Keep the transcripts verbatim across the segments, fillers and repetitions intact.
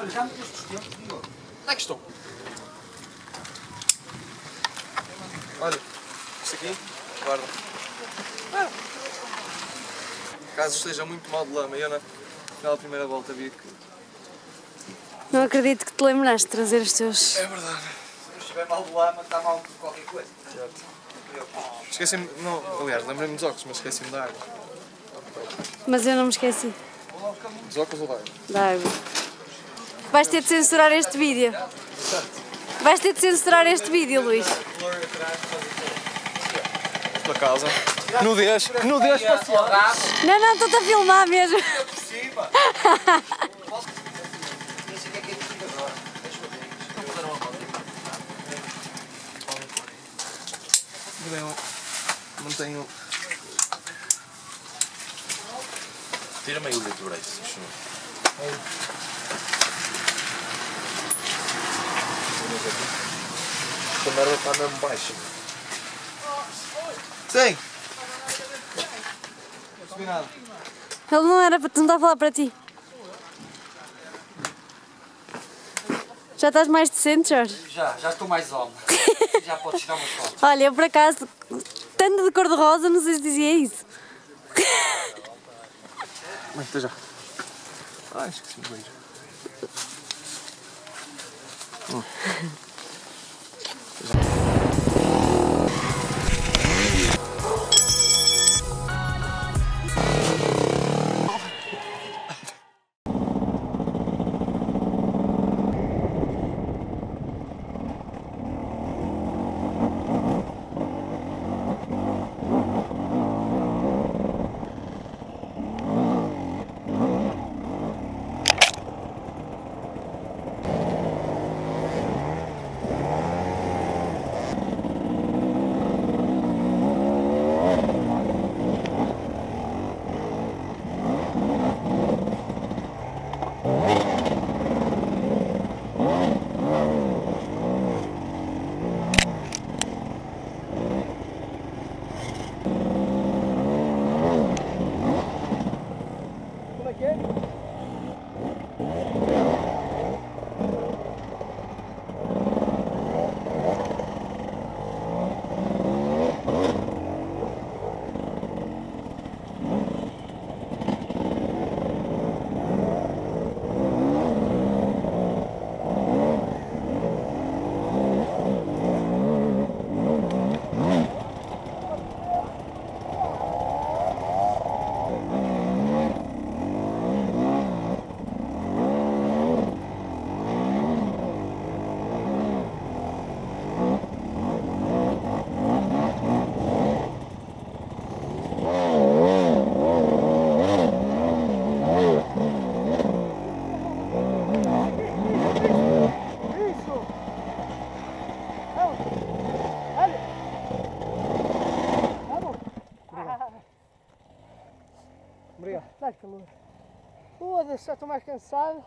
Olha, já me deste os tempos, digo. Onde é que estou? Olha, isto aqui, guarda. Ah. Caso esteja muito mal de lama, eu na, na primeira volta vi que... Não acredito que te lembraste de trazer os teus... É verdade. Se não estiver mal de lama, está mal de qualquer coisa. Certo. Esqueci-me, não, aliás, lembrei-me dos óculos, mas esqueci-me da água. Mas eu não me esqueci. Dos óculos ou da água? Da água. Vais ter de censurar este vídeo. Vais ter de censurar este vídeo, Luís. Tua casa. Nudez, nudez parcial. Não, não, estou-te a filmar mesmo. Eu não tenho... Tira meio litro de braço, deixa eu Esta merda está mesmo baixa. Sim! Não subi nada. Ele não era para... não está a falar para ti. Já estás mais decente, Jorge? Já, já estou mais homem. Já podes tirar umas fotos. Olha, eu por acaso, tanto de cor-de-rosa, não sei se dizia isso. Mãe, até já. Ah, esqueci-me de beijo. Hum. Obrigado. Dá calor. Foda-se, já estou mais cansado.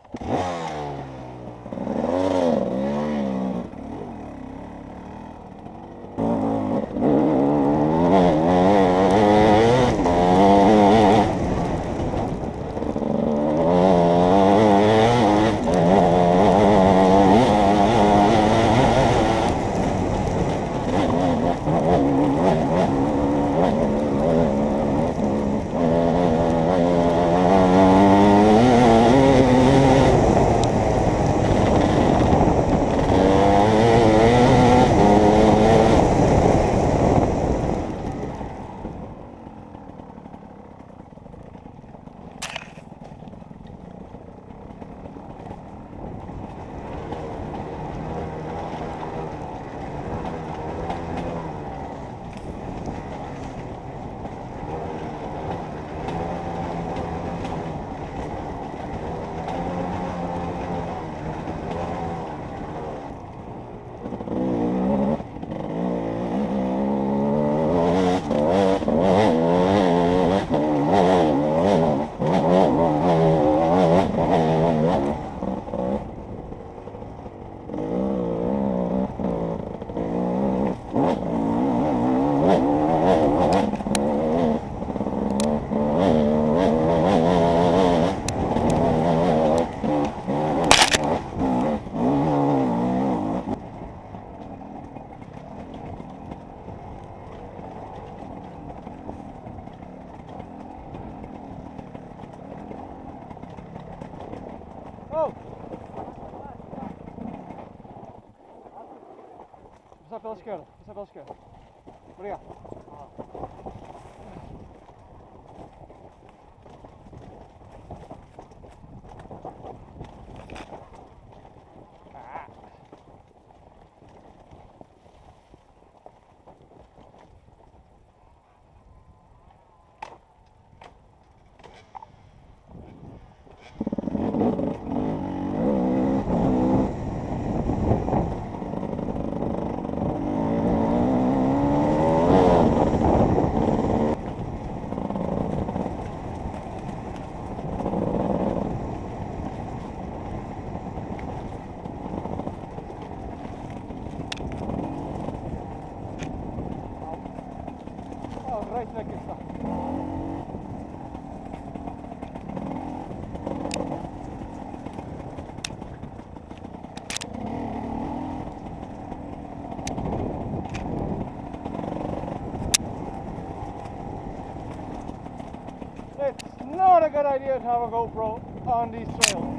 esquerda, passar pela esquerda. Obrigado. Right neck is stuck. It's not a good idea to have a GoPro on these trails.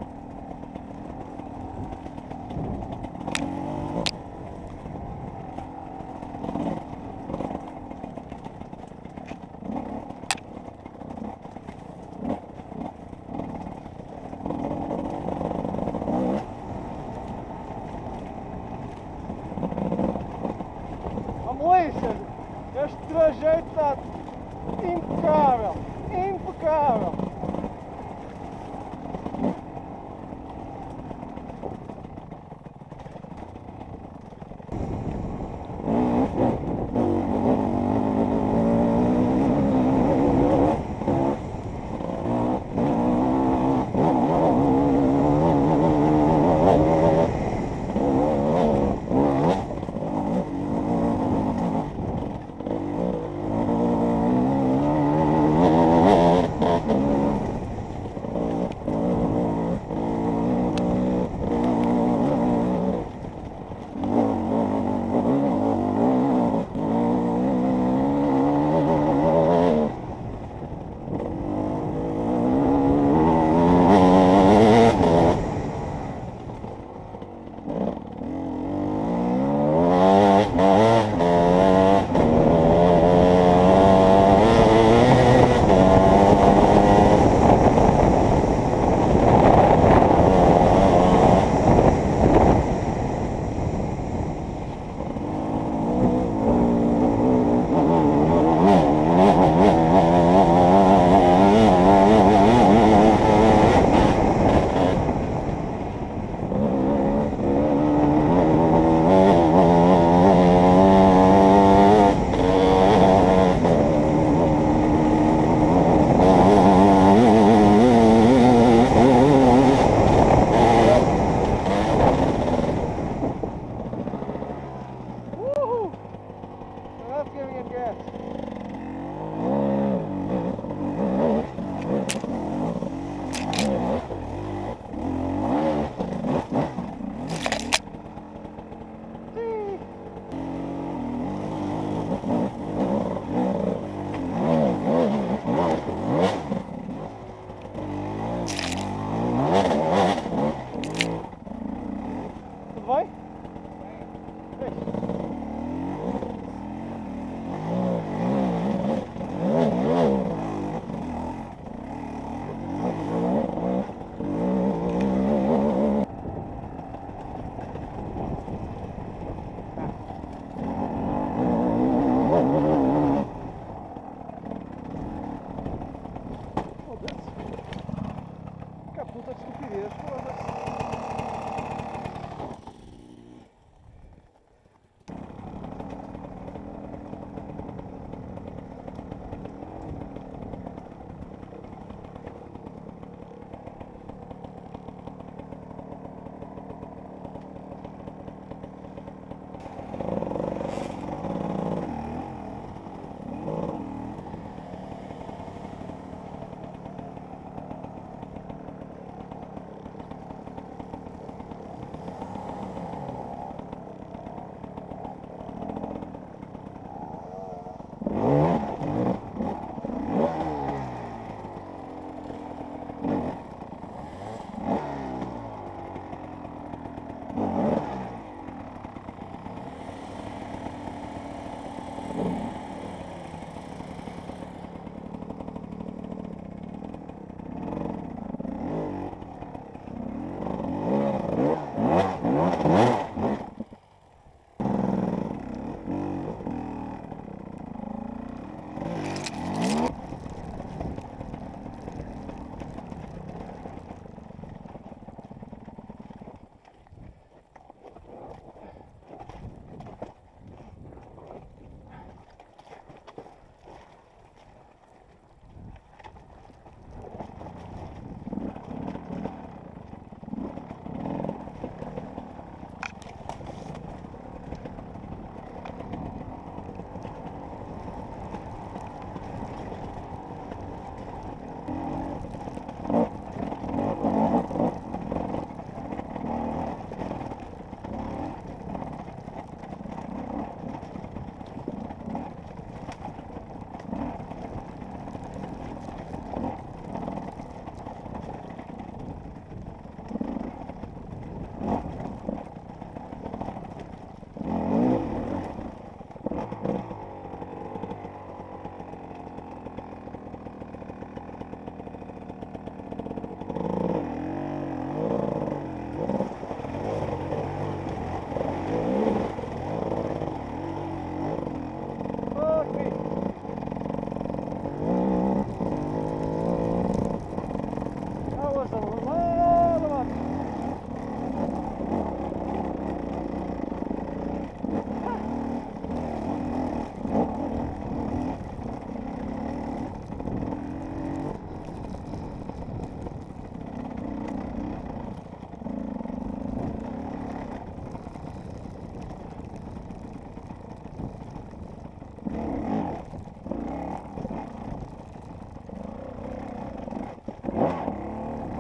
Este trajeto está impecável, impecável.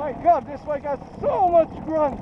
My God, this bike has so much grunt.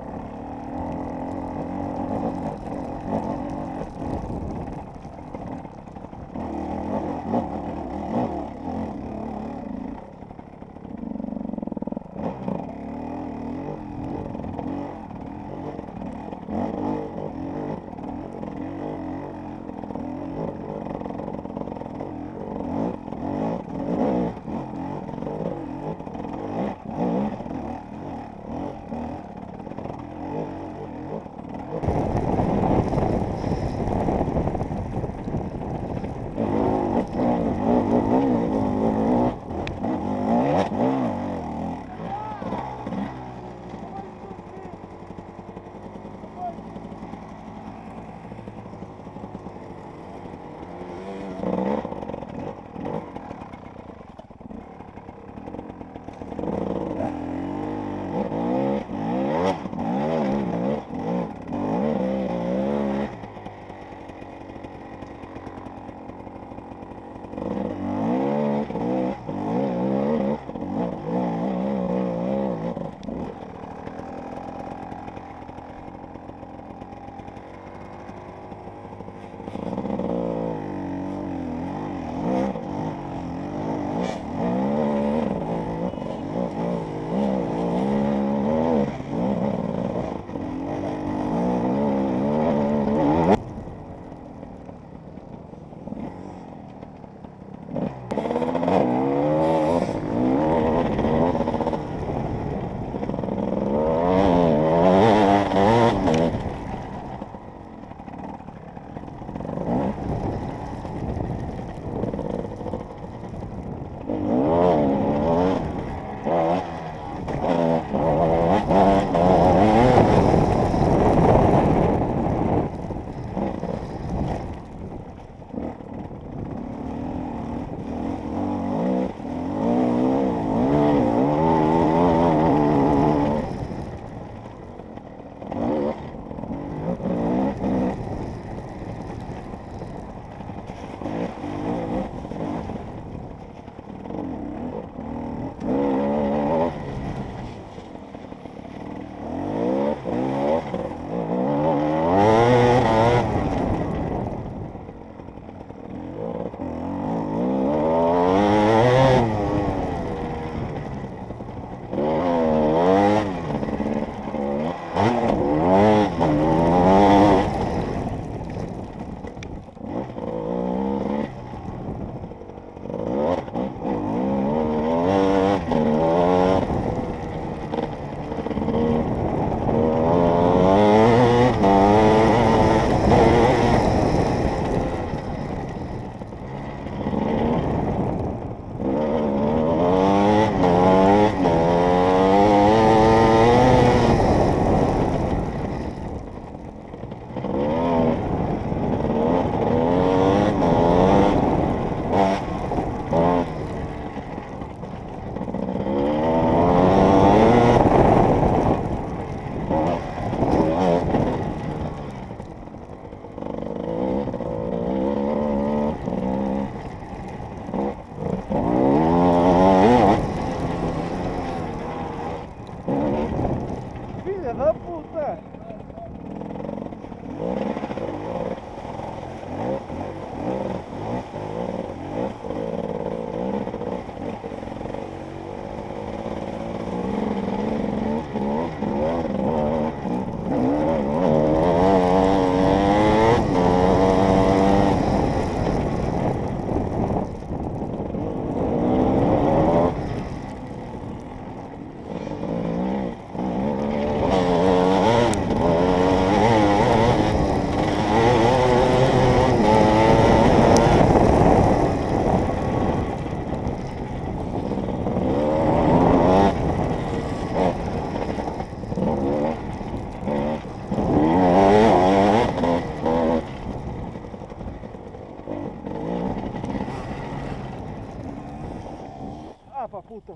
pra puta.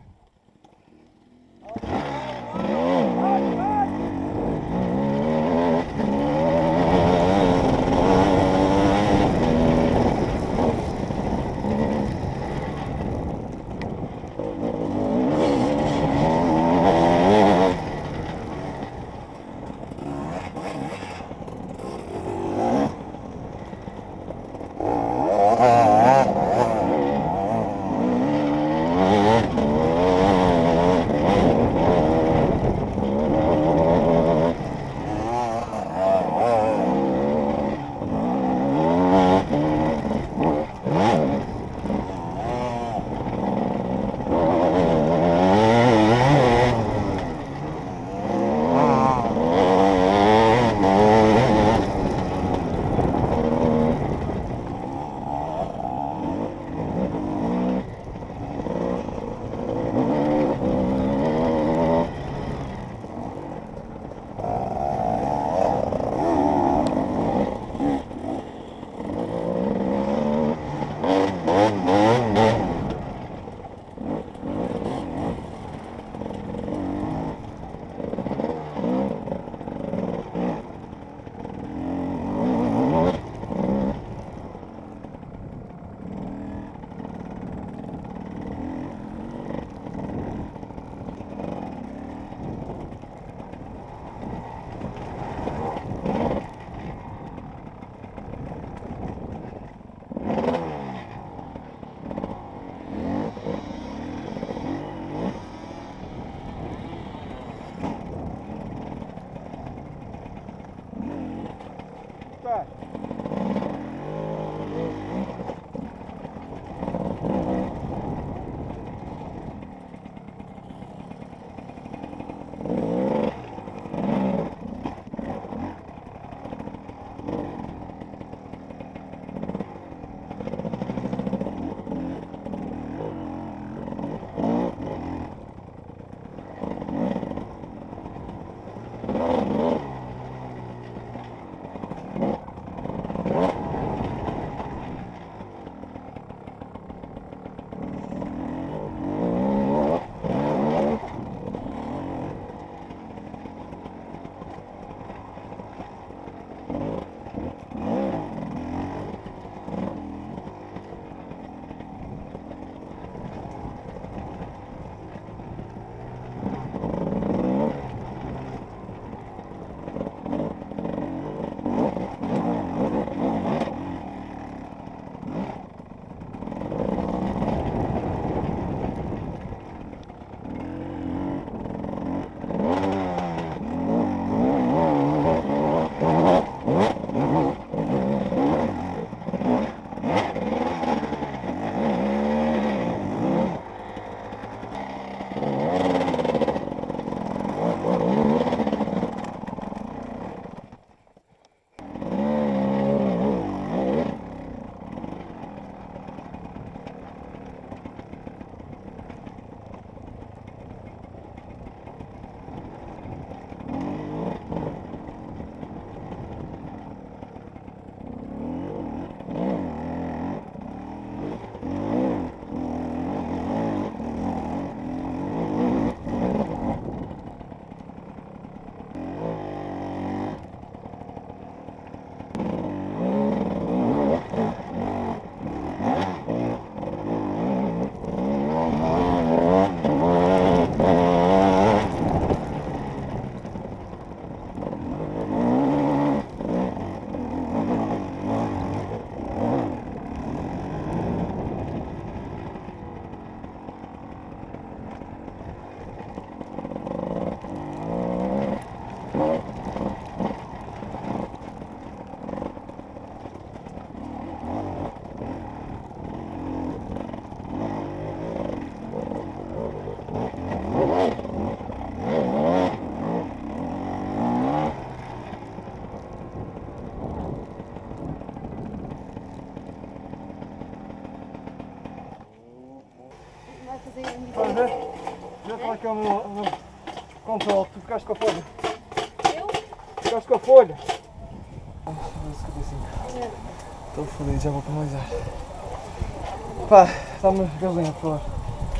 a fazer a Estás a ver? Vê qual é que é o meu, o meu controle. Tu ficaste com a folha. Eu? Ficaste com a folha. cinquenta e cinco. Estou fodido, já vou penalizar. Pá, dá-me gasolina, por favor.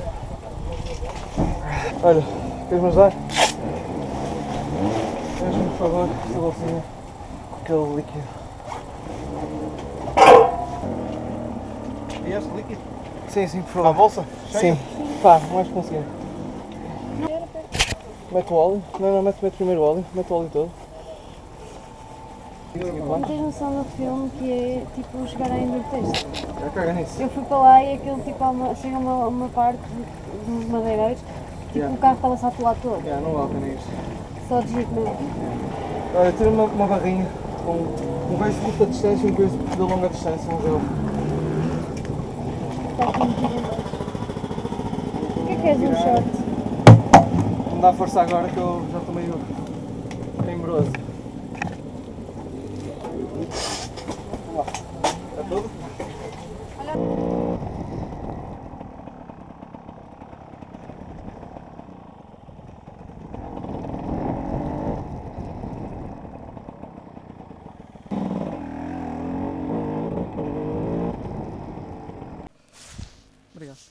Olha, queres-me ajudar? Queres-me, por favor, esta bolsinha com aquele líquido. E este líquido? Sim, sim, por favor. A bolsa? Cheia? Sim. Pá, o mais que conseguir. Mete o óleo. Não, não, mete, mete primeiro o óleo. Mete o óleo todo. Não tens noção do filme que é tipo chegar a Enduro teste? Já caga nisso. Eu fui para lá e aquilo tipo há uma, chega a uma, uma parte de madeireiros tipo Yeah. o carro estava-se a atolar todo. Já, não vale a pena isto. Só de jeito mesmo. Olha, tira uma, uma barrinha com um coice de curta distância e um coice de longa distância, um gel. Está aqui muito embaixo. O que é que és um short? Não dá força agora que eu já estou meio teimoroso. Vamos lá. Está tudo? Obrigado.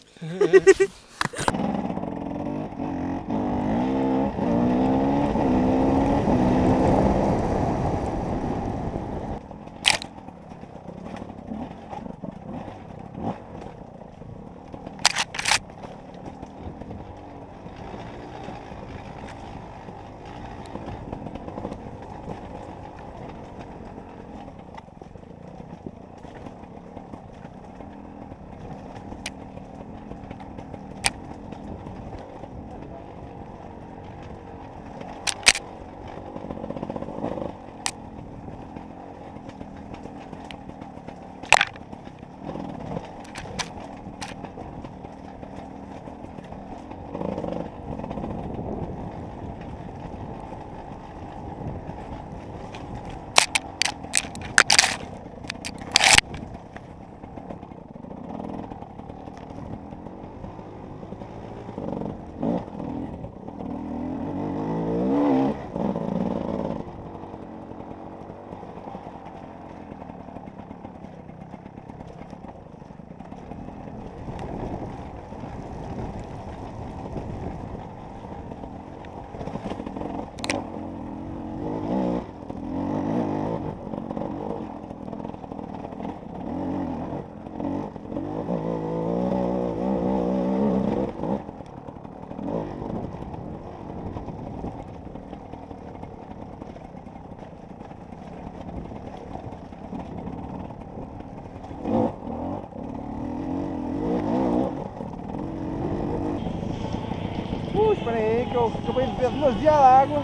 Uh, esperem aí que eu acabei de beber demasiada água.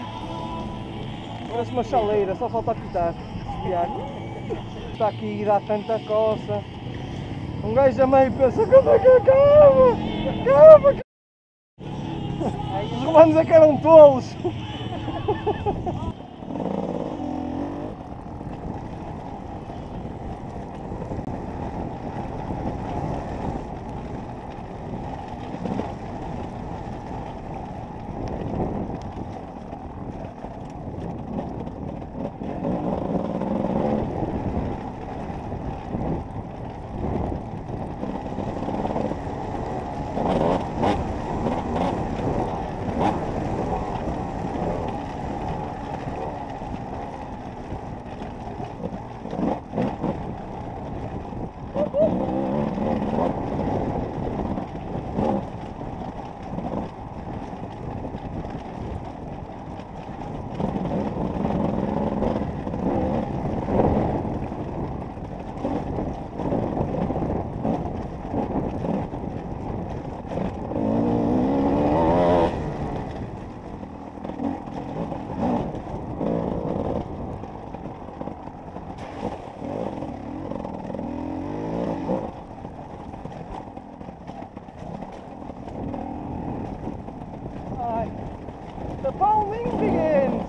Parece uma chaleira, só falta apitar, desviar. Está aqui e dá tanta coça. Um gajo a meio pensa, quando é que acaba? Acaba! Os romanos é que eram tolos. The bowling begins!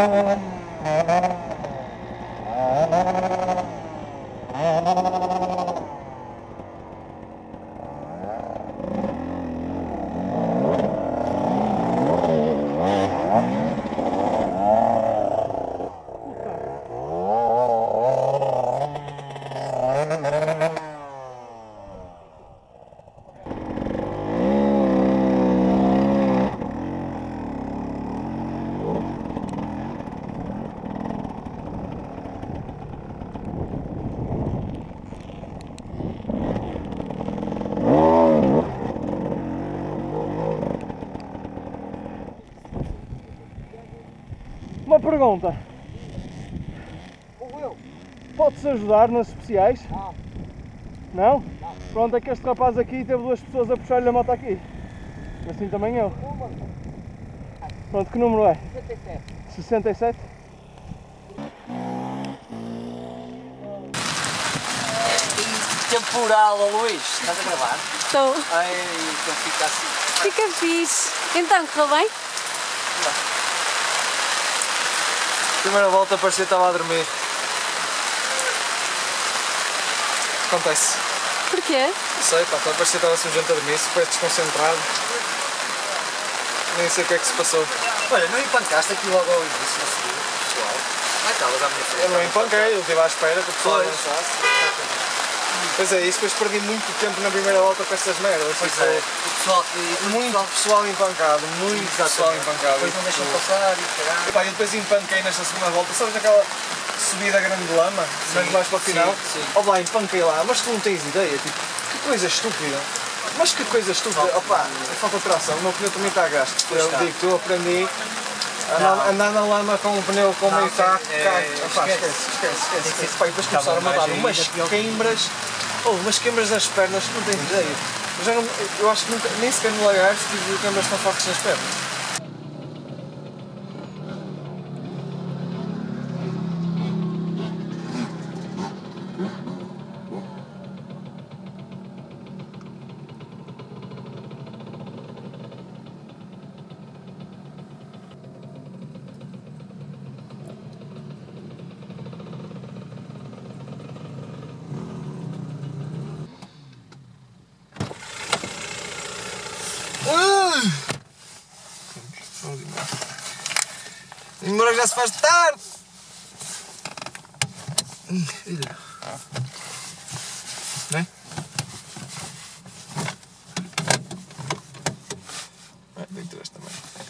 Uma pergunta. Pode-se ajudar nas especiais? Não. Não? Não? Pronto, é que este rapaz aqui teve duas pessoas a puxar-lhe a moto aqui. Assim também eu. Pronto, que número é? sessenta e sete. sessenta e sete? Temporal, ó Luís. Estás a gravar? Estou. Ai, então fica assim. Fica fixe. Então, correu bem? Primeira volta parecia que estava a dormir. Acontece. Porquê? Não sei, pá, parecia que estava assim gente a dormir, super desconcentrado. Nem sei o que é que se passou. Olha, não empancaste aqui logo ao início, no segundo, pessoal. Ah, estavas à minha frente. Eu não empanquei, eu estive à espera que o pessoal Pois. avançasse. Pois é, isso, depois perdi muito tempo na primeira volta com estas merdas. Pois tipo, é, o pessoal que... Muito pessoal empancado, muito pessoal empancado. Depois não e, deixam tipo, passar e caralho. Epá, eu depois empanquei nesta segunda volta, sabes aquela subida grande de lama, mas mais para o final? sim, sim. Ó lá, empanquei lá, mas tu não tens ideia, tipo, que coisa estúpida. Mas que coisa estúpida, opa, falta de tração, o meu pneu também está a gasto. Eu está. digo, eu aprendi a andar, andar na lama com um pneu com Não, meio taco, é, cai, é, opa, esquece. esquece, esquece, esquece. Tem que ser- esquece. Pá, e depois Acaba começaram a mandar mais umas ainda, pior. queimbras, oh, umas queimbras nas pernas, que não tens ideia. Eu, já não, eu acho que nunca, nem sequer no lagarto tive queimbras tão fortes nas pernas. Embora já se faz tarde! Filho. Né? Ah, tem que ter esta também.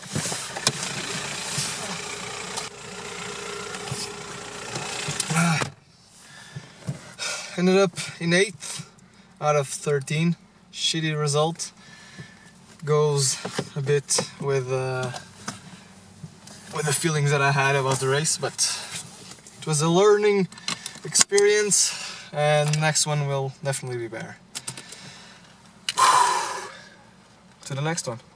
Ah. Ended up in eighth out of thirteen. Shitty result. Goes a bit with uh, with the feelings that I had about the race, but it was a learning experience, and the next one will definitely be better. To the next one.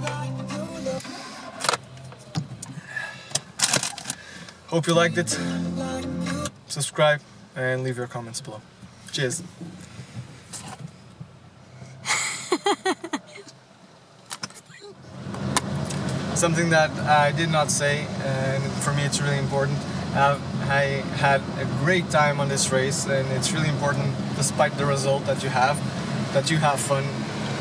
Hope you liked it. Subscribe and leave your comments below. Cheers. Something that I did not say, and for me it's really important. Uh, I had a great time on this race, and it's really important, despite the result that you have, that you have fun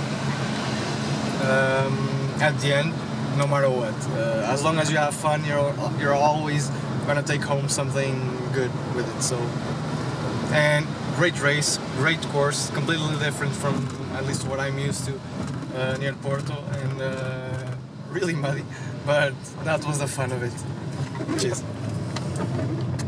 um, at the end, no matter what. Uh, as long as you have fun, you're you're always gonna take home something good with it. So, and great race, great course, completely different from at least what I'm used to uh, near Porto, and. Uh, really muddy, but that was the fun of it. Cheers.